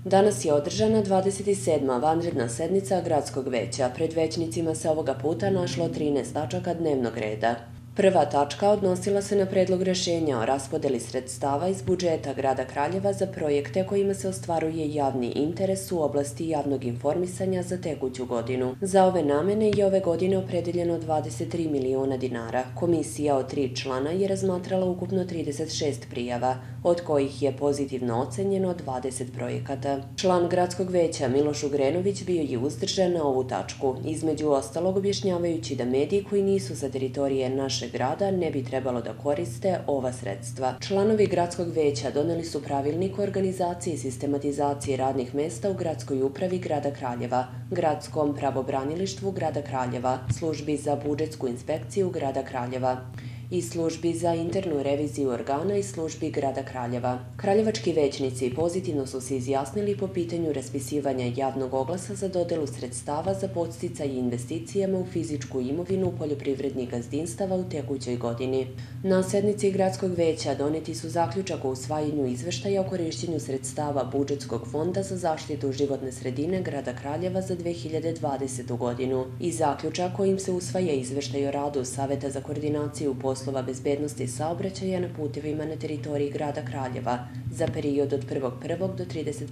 Danas je održana 27. vanredna sednica Gradskog veća. Pred većnicima se ovoga puta našlo 13 tačaka dnevnog reda. Prva tačka odnosila se na predlog rešenja o raspodeli sredstava iz budžeta grada Kraljeva za projekte kojima se ostvaruje javni interes u oblasti javnog informisanja za tekuću godinu. Za ove namene je ove godine opredeljeno 23 miliona dinara. Komisija od 3 člana je razmatrala ukupno 36 prijava, od kojih je pozitivno ocenjeno 20 projekata. Član Gradskog veća Miloš Ugrenović bio je uzdržan na ovu tačku, između ostalog objašnjavajući da mediji koji nisu sa teritorije naše grada ne bi trebalo da koriste ova sredstva. Članovi Gradskog veća doneli su pravilnik o organizaciji i sistematizaciji radnih mesta u Gradskoj upravi grada Kraljeva, Gradskom pravobranilištvu grada Kraljeva, Službi za budžetsku inspekciju grada Kraljeva i Službi za internu reviziju organa i službi grada Kraljeva. Kraljevački većnici pozitivno su se izjasnili po pitanju raspisivanja javnog oglasa za dodelu sredstava za podsticaj investicijama u fizičku imovinu poljoprivrednih gazdinstava u tekućoj godini. Na sednici Gradskog veća doneti su zaključak o usvajanju izveštaja o korišćenju sredstava budžetskog fonda za zaštitu životne sredine grada Kraljeva za 2020. godinu i zaključak kojim se usvaja izveštaj o radu Saveta za koordinaciju poslova bezbednosti saobraćaja na putevima na teritoriji grada Kraljeva za period od 1.1. do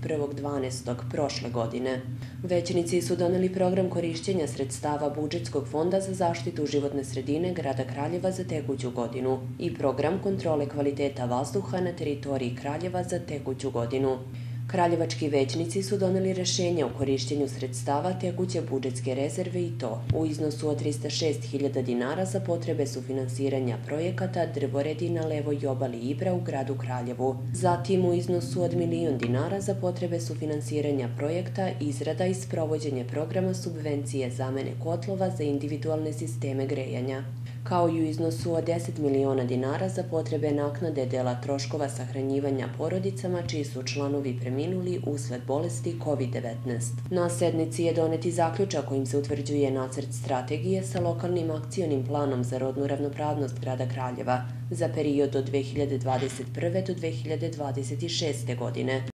31.12. prošle godine. Većnici su doneli program korišćenja sredstava budžetskog fonda za zaštitu životne sredine grada Kraljeva za tekuću godinu i program kontrole kvaliteta vazduha na teritoriji Kraljeva za tekuću godinu. Kraljevački većnici su doneli rešenje o korišćenju sredstava tekuće budžetske rezerve i to u iznosu od 306.000 dinara za potrebe sufinansiranja projekata drvoredi na levoj obali Ibra u gradu Kraljevu, zatim u iznosu od 1.000.000 dinara za potrebe sufinansiranja projekta izrada i sprovođenje programa subvencije zamene kotlova za individualne sisteme grejanja, kao i u iznosu od 10 miliona dinara za potrebe naknade dela troškova sahranjivanja porodicama čiji su članovi preminuli usled bolesti COVID-19. Na sednici je doneti zaključak kojim se utvrđuje nacrt strategije sa lokalnim akcionim planom za rodnu ravnopravnost grada Kraljeva za period od 2021. do 2026. godine.